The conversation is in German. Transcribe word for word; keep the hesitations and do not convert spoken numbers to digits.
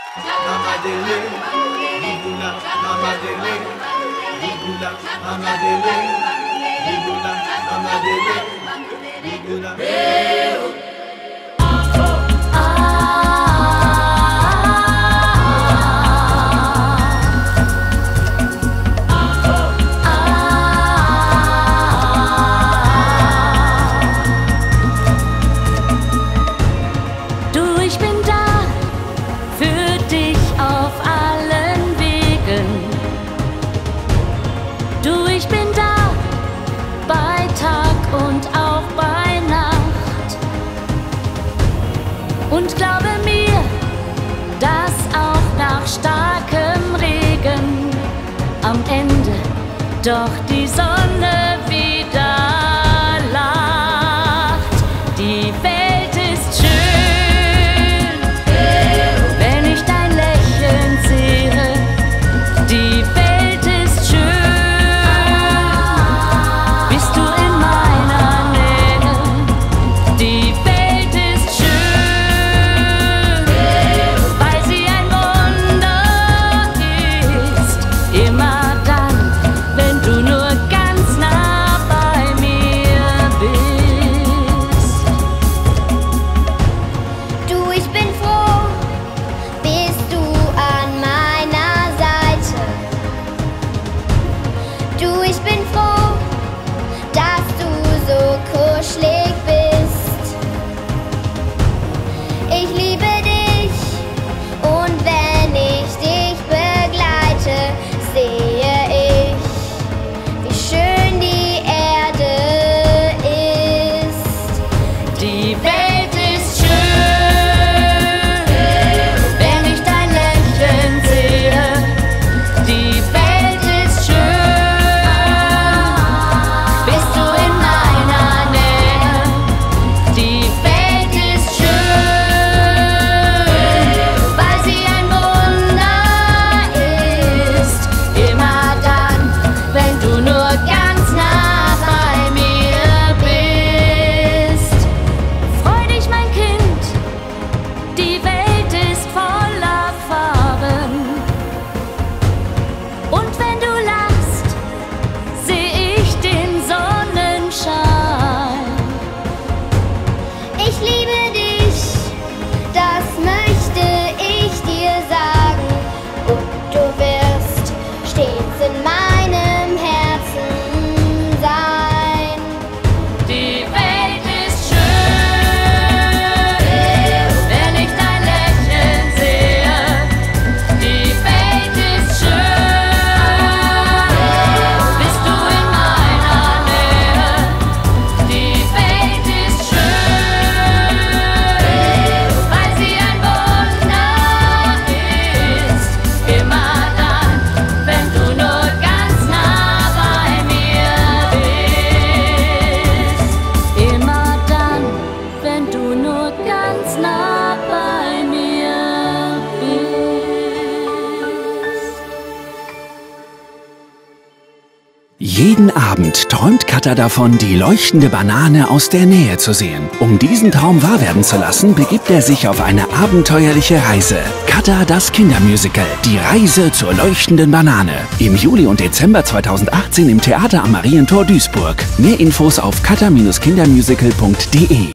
Mamadele, Bibula, Mamadele, Bibula, Mamadele, Bibula, Mamadele, Bibula. Und glaube mir, dass auch nach starkem Regen am Ende doch die Sonne wieder lacht. Die Welt ist schön, wenn ich dein Lächeln sehe. Die Welt ist schön, bist du in meiner Nähe. Die Welt ist schön, immer dann, wenn du nur ganz nah bei mir bist. Du, ich bin froh, bist du an meiner Seite. Du, ich bin froh, dass du so kuschelig bist. Ich liebe dich und wenn ich dich begleite, sehe ich, wie schön die Erde ist. Die Welt ist schön, wenn ich dein Lächeln sehe. Die Welt ist schön, bist du in meiner Nähe. Die Welt ist schön, weil sie ein Wunder ist. Immer dann, wenn du nur ganz nah bei mir bist. Freu dich, mein Kind, die Welt ist voller Farben. Und wenn du lachst, seh ich den Sonnenschein. Ich liebe dich, das möchte ich dir sagen. Und du wirst stets in meinem Herzen sein. Die Welt ist schön, wenn ich dein Lächeln sehe. Die Welt ist schön, bist du in meiner Nähe. Die Welt ist schön, weil sie ein Wunder ist. Immer dann, wenn du nur ganz nah bei mir bist. Immer dann, wenn du nur ganz nah bei mir bist. Jeden Abend träumt Katha davon, die leuchtende Banane aus der Nähe zu sehen. Um diesen Traum wahr werden zu lassen, begibt er sich auf eine abenteuerliche Reise. Katha, das Kindermusical. Die Reise zur leuchtenden Banane. Im Juli und Dezember zweitausendachtzehn im Theater am Marientor Duisburg. Mehr Infos auf katha Bindestrich kindermusical punkt de.